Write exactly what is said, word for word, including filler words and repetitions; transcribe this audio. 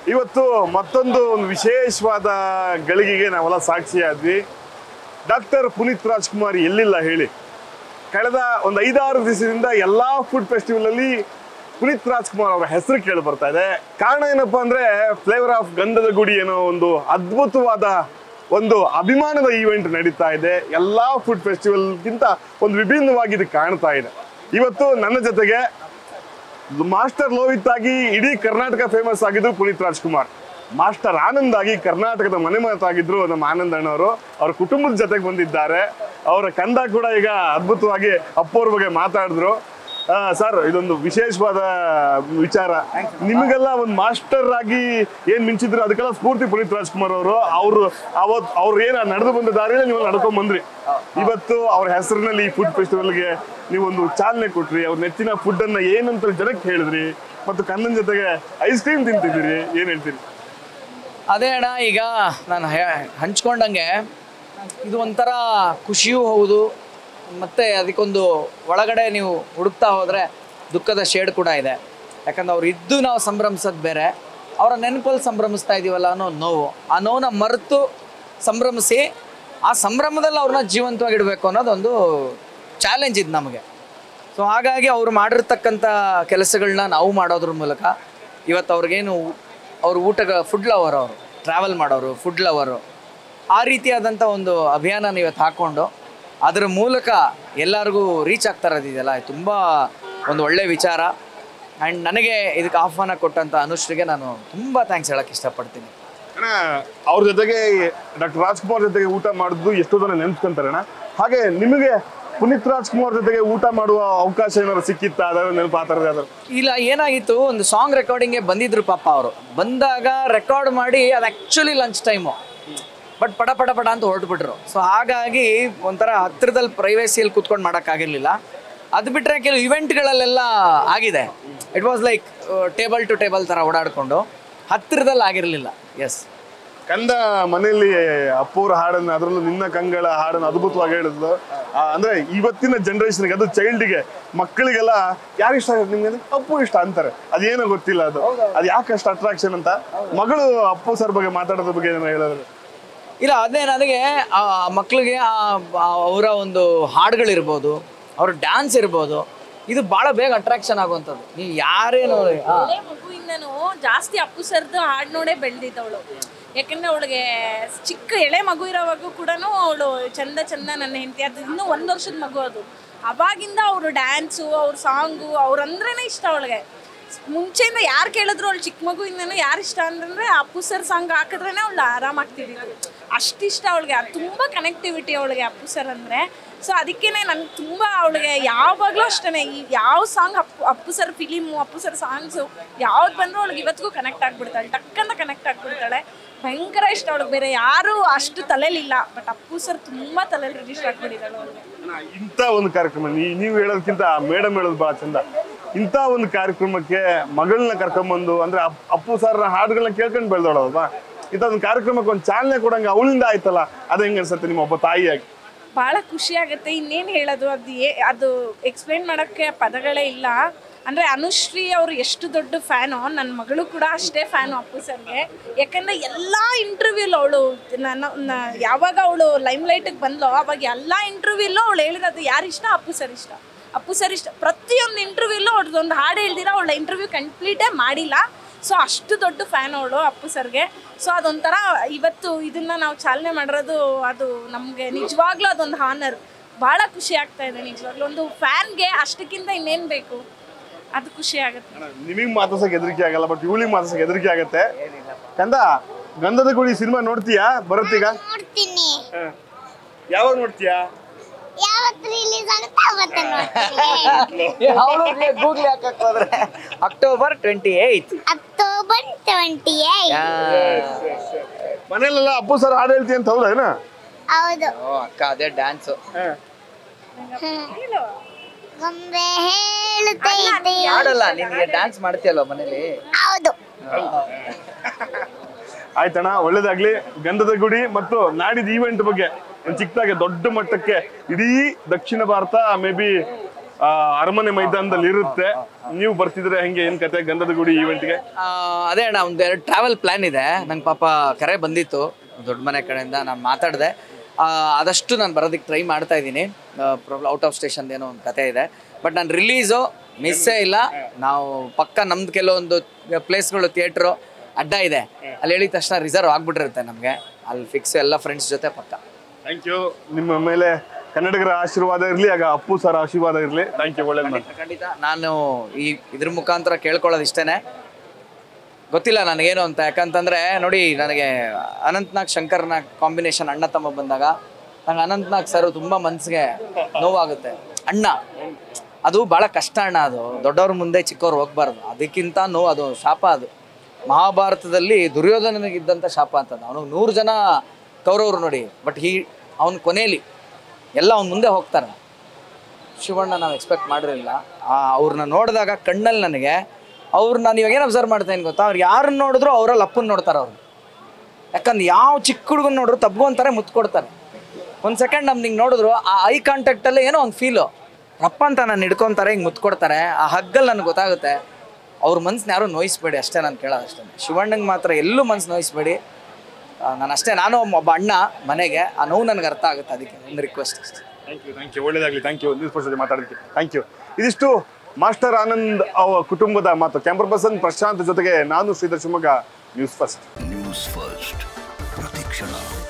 ಇವತ್ತು ಮತ್ತೊಂದು ಒಂದು ವಿಶೇಷವಾದ ಗಳಿಗೆಗೆ ನಾವೆಲ್ಲ ಸಾಕ್ಷಿಯಾದ್ವಿ. ಡಾಕ್ಟರ್ ಪುನೀತ್ ರಾಜ್ಕುಮಾರ್ ಎಲ್ಲಿಲ್ಲ ಹೇಳಿ. ಕಳೆದ ಒಂದು ಐದಾರು ದಿವಸದಿಂದ ಎಲ್ಲಾ ಫುಡ್ ಫೆಸ್ಟಿವಲ್ ಅಲ್ಲಿ ಪುನೀತ್ ರಾಜ್ಕುಮಾರ್ ಅವರ ಹೆಸರು ಕೇಳಿ ಬರ್ತಾ ಇದೆ. ಕಾರಣ ಏನಪ್ಪಾ ಅಂದ್ರೆ ಫ್ಲೇವರ್ ಆಫ್ ಗಂಧದಗುಡಿ ಏನೋ ಒಂದು ಅದ್ಭುತವಾದ ಒಂದು ಅಭಿಮಾನದ ಈವೆಂಟ್ ನಡೀತಾ ಇದೆ. ಎಲ್ಲಾ ಫುಡ್ ಫೆಸ್ಟಿವಲ್ಗಿಂತ ಒಂದು ವಿಭಿನ್ನವಾಗಿ ಇದು ಕಾಣ್ತಾ ಇದೆ. ಇವತ್ತು ನನ್ನ ಜೊತೆಗೆ ಮಾಸ್ಟರ್ ಲೋಹಿತ್ ಆಗಿ ಇಡೀ ಕರ್ನಾಟಕ ಫೇಮಸ್ ಆಗಿದ್ರು ಪುನೀತ್ ರಾಜ್ಕುಮಾರ್, ಮಾಸ್ಟರ್ ಆನಂದ್ ಆಗಿ ಕರ್ನಾಟಕದ ಮನೆ ಮಾತಾಗಿದ್ರು ನಮ್ಮ ಆನಂದ್ ಅಣ್ಣವರು. ಅವ್ರ ಕುಟುಂಬದ ಜೊತೆಗೆ ಬಂದಿದ್ದಾರೆ. ಅವರ ಕಂದ ಕೂಡ ಈಗ ಅದ್ಭುತವಾಗಿ ಅಪ್ಪವ್ರ ಬಗ್ಗೆ ಮಾತಾಡಿದ್ರು. ಸರ್, ಇದೊಂದು ವಿಶೇಷವಾದ ವಿಚಾರ. ನಿಮಗೆಲ್ಲ ಒಂದು ಮಾಸ್ಟರ್ ಆಗಿ ಏನ್ ಮಿಂಚಿದ್ರು ಅದಕ್ಕೆಲ್ಲ ಸ್ಫೂರ್ತಿ ಪುನೀತ್ ರಾಜ್ಕುಮಾರ್ ಅವರು. ಅವ್ರು ಅವತ್ ಅವ್ರು ಏನ ನಡೆದು ಬಂದ ದಾರಿಯಲ್ಲಿ ನೀವು ನಡ್ಕೊಂಡ್ ಬಂದ್ರಿ. ಇವತ್ತು ಅವ್ರ ಹೆಸರಿನಲ್ಲಿ ಈ ಫುಡ್ ಫೆಸ್ಟಿವಲ್ಗೆ ನೀವೊಂದು ಚಾಲನೆ ಕೊಟ್ರಿ. ಅವ್ರ ನೆಚ್ಚಿನ ಫುಡ್ ಅನ್ನ ಏನಂತ ಜನಕ್ಕೆ ಹೇಳಿದ್ರಿ, ಮತ್ತು ಕಣ್ಣನ ಜೊತೆಗೆ ಐಸ್ ಕ್ರೀಮ್ ತಿಂತಿದ್ದೀರಿ. ಏನ್ ಹೇಳ್ತೀರಿ? ಅದೇ ಅಣ್ಣ, ಈಗ ನಾನು ಹಂಚ್ಕೊಂಡಂಗೆ ಇದು ಒಂಥರ ಖುಷಿಯೂ ಹೌದು, ಮತ್ತು ಅದಕ್ಕೊಂದು ಒಳಗಡೆ ನೀವು ಹುಡುಕ್ತಾ ಹೋದರೆ ದುಃಖದ ಶೇಡ್ ಕೂಡ ಇದೆ. ಯಾಕಂದ್ರೆ ಅವ್ರು ಇದ್ದು ನಾವು ಸಂಭ್ರಮಿಸೋದು ಬೇರೆ, ಅವರ ನೆನಪಲ್ಲಿ ಸಂಭ್ರಮಿಸ್ತಾ ಇದ್ದೀವಲ್ಲ ಅನ್ನೋ ನೋವು. ಆ ನೋವನ್ನ ಮರೆತು ಸಂಭ್ರಮಿಸಿ ಆ ಸಂಭ್ರಮದಲ್ಲಿ ಅವ್ರನ್ನ ಜೀವಂತವಾಗಿಡಬೇಕು ಅನ್ನೋದೊಂದು ಚಾಲೆಂಜ್ ಇದು ನಮಗೆ. ಸೊ ಹಾಗಾಗಿ ಅವರು ಮಾಡಿರ್ತಕ್ಕಂಥ ಕೆಲಸಗಳನ್ನ ನಾವು ಮಾಡೋದ್ರ ಮೂಲಕ ಇವತ್ತು ಅವ್ರಿಗೇನು ಅವ್ರು ಊಟಗಳ ಫುಡ್ ಲವರ್, ಅವರು ಟ್ರಾವೆಲ್ ಮಾಡೋರು, ಫುಡ್ ಲವರು, ಆ ರೀತಿಯಾದಂಥ ಒಂದು ಅಭಿಯಾನ ಇವತ್ತು ಹಾಕ್ಕೊಂಡು ಅದರ ಮೂಲಕ ಎಲ್ಲರಿಗೂ ರೀಚ್ ಆಗ್ತಾ ಇರೋದಿದೆಯಲ್ಲ, ತುಂಬ ಒಂದು ಒಳ್ಳೆಯ ವಿಚಾರ. ಆ್ಯಂಡ್ ನನಗೆ ಇದಕ್ಕೆ ಆಹ್ವಾನ ಕೊಟ್ಟಂಥ ಅನುಶ್ರೀಗೆ ನಾನು ತುಂಬ ಥ್ಯಾಂಕ್ಸ್ ಹೇಳೋಕ್ಕೆ ಇಷ್ಟಪಡ್ತೀನಿ. ಅಣ್ಣ, ಅವ್ರ ಜೊತೆಗೆ ಡಾಕ್ಟರ್ ರಾಜ್ಕುಮಾರ್ ಜೊತೆಗೆ ಊಟ ಮಾಡಿದ್ದು ಎಷ್ಟೋ ಜನ ನೆನ್ಸ್ಕೊಂತಾರೆ ಅಣ್ಣ. ಹಾಗೆ ನಿಮಗೆ ಪುನೀತ್ ರಾಜ್ಕುಮಾರ್ ಜೊತೆಗೆ ಊಟ ಮಾಡುವ ಅವಕಾಶ ಏನಾದ್ರು ಸಿಕ್ಕಿತ್ತಾ? ಅದರ ನೆನಪು ಆ ಥರದ್ದು ಯಾವ್ದಾರು? ಇಲ್ಲ, ಏನಾಗಿತ್ತು, ಒಂದು ಸಾಂಗ್ ರೆಕಾರ್ಡಿಂಗ್ಗೆ ಬಂದಿದ್ರು ಪಾಪ ಅವರು. ಬಂದಾಗ ರೆಕಾರ್ಡ್ ಮಾಡಿ ಅದು ಆ್ಯಕ್ಚುಲಿ ಲಂಚ್ ಟೈಮು, ಬಟ್ ಪಟ ಪಟ ಪಟ ಅಂತ ಹೊರಟ್ಬಿಟ್ರು. ಸೊ ಹಾಗಾಗಿ ಒಂಥರ ಹತ್ತಿರದಲ್ಲಿ ಪ್ರೈವೇಸಿಯಲ್ಲಿ ಕೂತ್ಕೊಂಡು ಮಾಡೋಕ್ಕಾಗಿರಲಿಲ್ಲ. ಅದು ಬಿಟ್ಟರೆ ಕೆಲವು ಇವೆಂಟ್ಗಳಲ್ಲೆಲ್ಲ ಆಗಿದೆ. It was like table to table ಥರ ಓಡಾಡಿಕೊಂಡು ಹತ್ತಿರದಲ್ಲಿ ಆಗಿರಲಿಲ್ಲ. ಎಸ್, ಕಂದ ಮನೆಯಲ್ಲಿ ಅಪ್ಪೂರ ಹಾಡನ್ನು, ಅದರಲ್ಲೂ ನಿನ್ನ ಕಂಗಳ ಹಾಡನ್ನು ಅದ್ಭುತವಾಗಿ ಹೇಳಿದ್ಲು. ಅಂದ್ರೆ ಇವತ್ತಿನ ಜನರೇಷನ್ಗೆ, ಅದು ಚೈಲ್ಡ್ಗೆ, ಮಕ್ಕಳಿಗೆಲ್ಲ ಯಾರು ಇಷ್ಟ ಆಗುತ್ತೆ ನಿಮ್ಗೆ? ಅಪ್ಪು ಇಷ್ಟ ಅಂತಾರೆ. ಅದೇನೋ ಗೊತ್ತಿಲ್ಲ, ಅದು ಅದು ಯಾಕಷ್ಟು ಅಟ್ರಾಕ್ಷನ್ ಅಂತ. ಮಗಳು ಅಪ್ಪು ಸರ್ ಬಗ್ಗೆ ಮಾತಾಡೋದ್ರ ಬಗ್ಗೆ ಏನೋ ಹೇಳಿದ್ರು? ಇಲ್ಲ, ಅದೇ ನನಗೆ ಆ ಮಕ್ಕಳಿಗೆ ಅವರ ಒಂದು ಹಾಡುಗಳಿರ್ಬೋದು, ಅವ್ರ ಡ್ಯಾನ್ಸ್ ಇರ್ಬೋದು, ಇದು ಭಾಳ ಬೇಗ ಅಟ್ರಾಕ್ಷನ್ ಆಗುವಂಥದ್ದು. ನೀವು ಯಾರೇನು ಮಗುವಿಂದನೂ ಜಾಸ್ತಿ ಅಪ್ಪು ಸರ್ದು ಹಾಡು ನೋಡೇ ಬೆಳೆದಿದ್ದವಳು. ಯಾಕಂದ್ರೆ ಅವಳಿಗೆ ಚಿಕ್ಕ ಎಳೆ ಮಗು ಇರೋವಾಗೂ ಕೂಡ ಅವಳು ಚಂದ ಚಂದ ನನ್ನ ಹೆಂಡತಿ, ಅದು ಇನ್ನೂ ಒಂದು ವರ್ಷದ ಮಗು. ಅದು ಅವಾಗಿಂದ ಅವರು ಡ್ಯಾನ್ಸು, ಅವ್ರ ಸಾಂಗು, ಅವ್ರಂದ್ರೇ ಇಷ್ಟ ಅವಳಿಗೆ. ಮುಂಚೆಯಿಂದ ಯಾರು ಕೇಳಿದ್ರು ಅವಳು ಚಿಕ್ಕ ಮಗುವಿಂದನೂ ಯಾರು ಇಷ್ಟ ಅಂತಂದರೆ ಅಪ್ಪು ಸರ್ ಸಾಂಗ್ ಹಾಕಿದ್ರೇ ಅವಳು ಆರಾಮಾಗ್ತಿದ್ದಿದ್ದು. ಅಷ್ಟಿಷ್ಟ ಅವಳಿಗೆ, ಅದು ತುಂಬ ಕನೆಕ್ಟಿವಿಟಿ ಅವಳಿಗೆ ಅಪ್ಪು ಸರ್ ಅಂದರೆ. ಸೊ ಅದಕ್ಕೇ ನನಗೆ ತುಂಬ ಅವಳಿಗೆ ಯಾವಾಗಲೂ ಅಷ್ಟೇ, ಈ ಯಾವ song Appu Appu sir film, Appu sir songs ಯಾವ್ದು ಬಂದರೂ ಅವಳಿಗೆ ಇವತ್ತಿಗೂ ಕನೆಕ್ಟ್ ಆಗಿಬಿಡ್ತಾಳೆ, ಟಕ್ಕಂತ ಕನೆಕ್ಟ್ ಆಗಿಬಿಡ್ತಾಳೆ. ಭಯಂಕರ ಇಷ್ಟ ಅವಳಿಗೆ. ಬೇರೆ ಯಾರು ಅಷ್ಟು ತಲೆಯಲ್ಲಿಲ್ಲ, ಬಟ್ ಅಪ್ಪು ಸರ್ ತುಂಬ ತಲೆಯಲ್ಲಿ ರಿಜಿಸ್ಟರ್ ಆಗಿಬಿಟ್ಟಿದ್ದಾಳೆ ಅವಳಿಗೆ. ಇಂಥ ಒಂದು ಕಾರ್ಯಕ್ರಮ ನೀವು ಹೇಳೋದಕ್ಕಿಂತ ಮೇಡಮ್ ಹೇಳೋದು ಭಾಳ ಚಂದ. ಇಂಥ ಒಂದು ಕಾರ್ಯಕ್ರಮಕ್ಕೆ ಮಗಳನ್ನ ಕರ್ಕೊಂಬಂದು, ಅಂದ್ರೆ ಅಪ್ಪು ಸರ್ ಹಾಡುಗಳನ್ನ ಕೇಳ್ಕೊಂಡು ಬೆಳೆದೋಳಲ್ವಾ, ಇಂಥ ಒಂದು ಕಾರ್ಯಕ್ರಮಕ್ಕೆ ಒಂದು ಚಾಲನೆ ಕೊಡಂಗೆ ಅವಳಿಂದ ಆಯ್ತಲ್ಲ, ಅದು ಹೆಂಗೆ ಅನ್ಸುತ್ತೆ ನಿಮ್ಮ ಒಬ್ಬ ತಾಯಿಯಾಗಿ? ಭಾಳ ಖುಷಿ ಆಗುತ್ತೆ. ಇನ್ನೇನು ಹೇಳೋದು, ಅದು ಏ ಅದು ಎಕ್ಸ್ಪ್ಲೇನ್ ಮಾಡೋಕ್ಕೆ ಪದಗಳೇ ಇಲ್ಲ. ಅಂದರೆ ಅನುಶ್ರೀ ಅವರು ಎಷ್ಟು ದೊಡ್ಡ ಫ್ಯಾನು, ನನ್ನ ಮಗಳು ಕೂಡ ಅಷ್ಟೇ ಫ್ಯಾನು ಅಪ್ಪು ಸರ್ಗೆ. ಯಾಕಂದರೆ ಎಲ್ಲ ಇಂಟರ್ವ್ಯೂಲು ಅವಳು, ನನ್ನ ಯಾವಾಗ ಅವಳು ಲೈಮ್ ಲೈಟಿಗೆ ಬಂದಲೋ ಅವಾಗ ಎಲ್ಲ ಇಂಟರ್ವ್ಯೂಲ್ಲೂ ಅವಳು ಹೇಳಿರೋದು ಯಾರು ಇಷ್ಟ? ಅಪ್ಪು ಸರ್ ಇಷ್ಟ, ಅಪ್ಪು ಸರ್ ಇಷ್ಟ. ಪ್ರತಿಯೊಂದು ಇಂಟರ್ವ್ಯೂಲ್ಲೂ ಅವ್ರದ್ದೊಂದು ಹಾಡು ಹೇಳ್ದಿರ ಅವಳ ಇಂಟರ್ವ್ಯೂ ಕಂಪ್ಲೀಟೇ ಮಾಡಿಲ್ಲ. ಸೊ ಅಷ್ಟು ದೊಡ್ಡ ಫ್ಯಾನ್ ಅವಳು ಅಪ್ಪು ಸರ್ಗೆ. ಸೊ ಅದೊಂಥರ ಇವತ್ತು ಇದನ್ನು ನಾವು ಚಾಲನೆ ಮಾಡಿರೋದು, ಅದು ನಮಗೆ ನಿಜವಾಗ್ಲೂ ಅದೊಂದು ಹಾನರ್. ಭಾಳ ಖುಷಿ ಆಗ್ತಾ ಇದೆ ನಿಜವಾಗ್ಲೂ. ಒಂದು ಫ್ಯಾನ್ಗೆ ಅಷ್ಟಕ್ಕಿಂತ ಇನ್ನೇನು ಬೇಕು, ಅದು ಖುಷಿ ಆಗುತ್ತೆ. ನಿಮಗೆ ಮಾತಾಡ್ಸಕ್ಕೆ ಹೆದರಿಕೆ ಆಗಲ್ಲ, ಬಟ್ ಇವಳಿಗೆ ಮಾತಾಡ್ಸಕ್ಕೆ ಹೆದರಿಕೆ ಆಗುತ್ತೆ. ಕಂದ, ಗಂಧದಗುಡಿ ಸಿನಿಮಾ ನೋಡ್ತೀಯಾ? ಬರುತ್ತೀಗ? ನೋಡ್ತೀನಿ. ಯಾವಾಗ ನೋಡ್ತೀಯಾ? ಯಾವತ್ತು ರಿಲೀಸ್ ಆಗುತ್ತೆ ಅವತ್ತು ನೋಡ್ತೀನಿ. ಗೂಗಲ್ ಹಾಕಕ್ಕೆ ಹೋದ್ರೆ October twenty eight October twenty eight. ಮನೇಲೆಲ್ಲ ಅಪ್ಪು ಸರ್ ಹಾಡು ಹೇಳ್ತಿ ಅಂತ ಹೌದಾ? ಹೌದು. ಅಕ್ಕ, ಅದೇ ಡ್ಯಾನ್ಸು. ಗೊಂಬೆ ಹೇಳುತ್ತೈತೆ. ಹಾಡಲ್ಲ, ನಿನಗೆ ಡ್ಯಾನ್ಸ್ ಮಾಡ್ತೀಯಲ್ವ ಮನೇಲಿ? ಹೌದು. ಆಯ್ತಣ್ಣ, ಒಳ್ಳೇದಾಗ್ಲಿ. ಗಂಧದಗುಡಿ ಮತ್ತು ನಾಡಿದ ಈವೆಂಟ್ ಬಗ್ಗೆ ಒಂದು ಚಿಕ್ಕದಾಗಿ ದೊಡ್ಡ ಮಟ್ಟಕ್ಕೆ ಇಡೀ ದಕ್ಷಿಣ ಭಾರತ, ಮೇ ಬಿ ಅರಮನೆ ಮೈದಾನದಲ್ಲಿ ಇರುತ್ತೆ. ನೀವು ಬರ್ತಿದ್ರೆ ಹೆಂಗೆ, ಏನ್ ಕತೆ ಗಂಧದಗುಡಿ ಈವೆಂಟ್ಗೆ? ಅದೇ ಅಣ್ಣ, ಒಂದು ಎರಡು ಟ್ರಾವೆಲ್ ಪ್ಲಾನ್ ಇದೆ. ನಂಗೆ ಪಾಪ ಕರೆ ಬಂದಿತ್ತು ದೊಡ್ಡ ಮನೆ ಕಡೆಯಿಂದ, ನಾನು ಮಾತಾಡಿದೆ. ಆದಷ್ಟು ನಾನು ಬರೋದಕ್ಕೆ ಟ್ರೈ ಮಾಡ್ತಾ ಇದ್ದೀನಿ. ಔಟ್ ಆಫ್ ಸ್ಟೇಷನ್ ಏನೋ ಒಂದು ಕತೆ ಇದೆ, ಬಟ್ ನಾನು ರಿಲೀಸು ಮಿಸ್ಸೇ ಇಲ್ಲ. ನಾವು ಪಕ್ಕ ನಮ್ದು ಕೆಲವೊಂದು ಪ್ಲೇಸ್ಗಳು ಥಿಯೇಟ್ರು ಅಡ್ಡ ಇದೆ, ಅಲ್ಲಿ ಹೇಳಿದ ತಕ್ಷಣ ರಿಸರ್ವ್ ಆಗ್ಬಿಟ್ಟಿರುತ್ತೆ ನಮಗೆ. ಅಲ್ಲಿ ಫಿಕ್ಸ್ ಎಲ್ಲ ಫ್ರೆಂಡ್ಸ್ ಜೊತೆ ಪಕ್ಕ. Thank you. ನಿಮ್ಮ ಮೇಲೆ ಕನ್ನಡಿಗರ ಆಶೀರ್ವಾದ ಇರಲಿ, ಆಗ ಅಪ್ಪು ಸರ್ ಆಶೀರ್ವಾದ ಇರಲಿ. Thank you. ಒಳ್ಳೇದು ಮಾಡಿ. ಖಂಡಿತ. ನಾನು ಈ ಇದ್ರ ಮುಖಾಂತರ ಕೇಳ್ಕೊಳ್ಳೋದು ಇಷ್ಟೇ, ಗೊತ್ತಿಲ್ಲ ನನಗೇನು ಅಂತ. ಯಾಕಂತಂದರೆ ನೋಡಿ, ನನಗೆ ಅನಂತ್ನಾಗ್ ಶಂಕರ್ನಾಗ್ ಕಾಂಬಿನೇಷನ್ ಅಣ್ಣ ತಮ್ಮ ಬಂದಾಗ ನಂಗೆ ಅನಂತ್ನಾಗ್ ಸರ್ ತುಂಬ ಮನಸ್ಸಿಗೆ ನೋವಾಗುತ್ತೆ. ಅಣ್ಣ ಅದು ಭಾಳ ಕಷ್ಟ ಅಣ್ಣ. ಅದು ದೊಡ್ಡವ್ರ ಮುಂದೆ ಚಿಕ್ಕವ್ರು ಹೋಗ್ಬಾರ್ದು, ಅದಕ್ಕಿಂತ ನೋವು, ಅದು ಶಾಪ. ಅದು ಮಹಾಭಾರತದಲ್ಲಿ ದುರ್ಯೋಧನನಿಗಿದ್ದಂಥ ಶಾಪ ಅಂತಂದು. ಅವನು ನೂರು ಜನ ಕೌರವರು ನೋಡಿ, ಬಟ್ ಹೀ ಅವನ ಕೊನೆಯಲ್ಲಿ ಎಲ್ಲ ಅವ್ನ ಮುಂದೆ ಹೋಗ್ತಾರೆ. ಶಿವಣ್ಣ ನಾವು ಎಕ್ಸ್ಪೆಕ್ಟ್ ಮಾಡಿರಲಿಲ್ಲ. ಅವ್ರನ್ನ ನೋಡಿದಾಗ ಕಣ್ಣಲ್ಲಿ ನನಗೆ ಅವ್ರನ್ನ ನಾನು ಇವಾಗ ಏನು ಅಬ್ಸರ್ವ್ ಮಾಡ್ತೇನೆ ಗೊತ್ತಾ, ಅವ್ರು ಯಾರನ್ನ ನೋಡಿದ್ರು ಅವರಲ್ಲಿ ಅಪ್ಪನ ನೋಡ್ತಾರೆ ಅವ್ರು. ಯಾಕಂದ್ರೆ ಯಾವ ಚಿಕ್ಕ ಹುಡುಗನ ನೋಡಿದ್ರು ತಬ್ಕೊಂತಾರೆ, ಮುತ್ತು ಕೊಡ್ತಾರೆ. ಒಂದು ಸೆಕೆಂಡ್ ನಮ್ಗೆ ಹಿಂಗೆ ನೋಡಿದ್ರು ಆ ಐ ಕಾಂಟ್ಯಾಕ್ಟಲ್ಲೇ ಏನೋ ಒಂದು ಫೀಲು, ರಪ್ಪ ಅಂತ ನಾನು ಹಿಡ್ಕೊತಾರೆ, ಹಿಂಗೆ ಮುತ್ತು ಕೊಡ್ತಾರೆ. ಆ ಹಗ್ಗಲ್ಲಿ ನನಗೆ ಗೊತ್ತಾಗುತ್ತೆ ಅವ್ರ ಮನ್ಸನ್ನ ಯಾರೂ ನೋಯಿಸ್ಬೇಡಿ, ಅಷ್ಟೇ ನಾನು ಕೇಳೋದು ಅಷ್ಟೇ. ಶಿವಣ್ಣಂಗೆ ಮಾತ್ರ ಎಲ್ಲೂ ಮನ್ಸು ನೋಯಿಸ್ಬೇಡಿ. ನಾನು ಅಷ್ಟೇ, ನಾನು ಒಬ್ಬ ಅಣ್ಣ ಮನೆಗೆ, ಆ ನೋವು ನನಗೆ ಅರ್ಥ ಆಗುತ್ತೆ, ಅದಕ್ಕೆ ಒಂದು ರಿಕ್ವೆಸ್ಟ್ ಅಷ್ಟೇ. Thank you. Thank you. ಒಳ್ಳೇದಾಗಲಿ. Thank you. ನ್ಯೂಸ್ ಫಸ್ಟ್ ಜೊತೆ ಮಾತಾಡೋದಕ್ಕೆ ಥ್ಯಾಂಕ್ ಯು. ಇದಿಷ್ಟು ಮಾಸ್ಟರ್ ಆನಂದ್ ಅವರ ಕುಟುಂಬದ ಮಾತು. ಕ್ಯಾಮ್ರಾ ಪರ್ಸನ್ ಪ್ರಶಾಂತ್ ಜೊತೆಗೆ ನಾನು Sridhar Shivamogga, news first. News first ಪ್ರತಿಕ್ಷಣ.